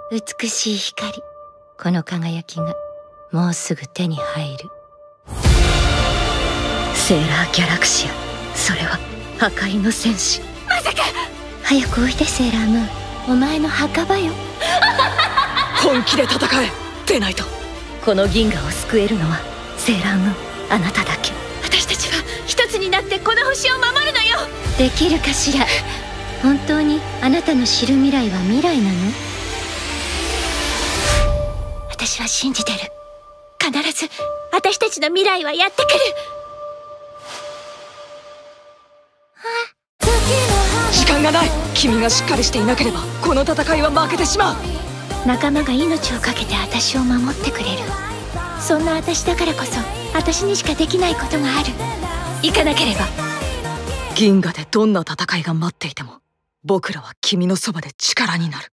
美しい光、この輝きがもうすぐ手に入る。セーラーギャラクシア、それは破壊の戦士。 まさか。 早くおいでセーラームーン、お前の墓場よ。 本気で戦え、でないと。 この銀河を救えるのはセーラームーン、あなただけ。 私たちは一つになってこの星を守るのよ。 できるかしら。本当にあなたの知る未来は未来なの？ 私は信じてる。必ず私たちの未来はやってくる。時間がない。君がしっかりしていなければこの戦いは負けてしまう。 仲間が命を懸けて私を守ってくれる。そんな私だからこそ私にしかできないことがある。 行かなければ。銀河でどんな戦いが待っていても僕らは君のそばで力になる。